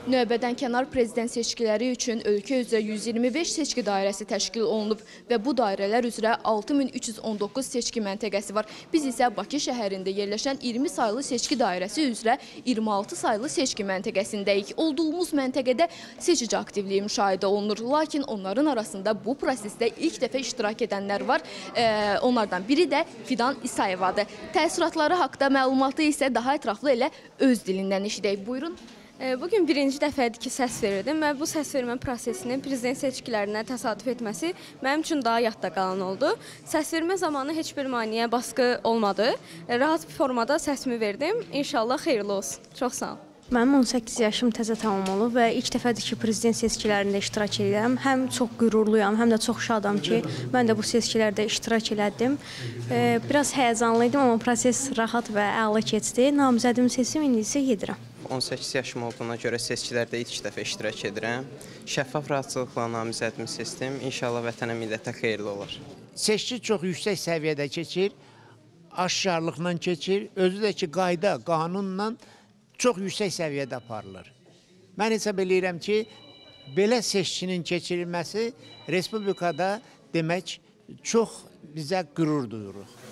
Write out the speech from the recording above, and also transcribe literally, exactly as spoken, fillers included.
Növbədənkənar prezident seçkiləri üçün ölkə üzrə yüz iyirmi beş seçki dairəsi təşkil olunub və bu dairələr üzrə altı min üç yüz on doqquz seçki məntəqəsi var. Biz isə Bakı şəhərində yerləşən iyirmi saylı seçki dairəsi üzrə iyirmi altı saylı seçki məntəqəsindəyik. Olduğumuz məntəqədə seçici aktivliyi müşahidə olunur. Lakin onların arasında bu prosesdə ilk dəfə iştirak edənlər var. Ee, onlardan biri də Fidan İsayevadır. Təəssüratları haqda məlumatı isə daha ətraflı elə öz dilindən eşidək. Buyurun. Bugün birinci dəfədir ki, səs verirdim və bu səs vermə prosesinin prezident seçkilərinə təsadüf etməsi mənim üçün daha yadda qalan oldu. Səs vermə zamanı heç bir maneə, baskı olmadı. Rahat bir formada səsimi verdim. İnşallah xeyirli olsun. Çox sağ olun. Mənim on səkkiz yaşım təzə tamam olub və ilk dəfədir ki, prezident seçkilərində iştirak edirəm. Həm çox qürurluyam, həm də çox şadam ki, mən də bu seçkilərdə iştirak elədim. Biraz həyəcanlıydım, amma proses rahat və əla keçdi. Namizədimi seçim, indi isə gedirəm. on səkkiz yaşım olduğuna görə seçkilərdə ilk dəfə iştirak edirəm. Şəffaf rahatçılıqla namizədimi seçdim. İnşallah vətənə, millətə xeyirli olar. Seçki çox yüksək səviyyədə keçir, aşkarlıqla keçir, özü də ki, qayda, qanunla çox yüksək səviyyədə aparılır. Mən hesab edirəm ki, belə seçkinin keçirilməsi Respublikada demək çox bizə qürur duyuruq.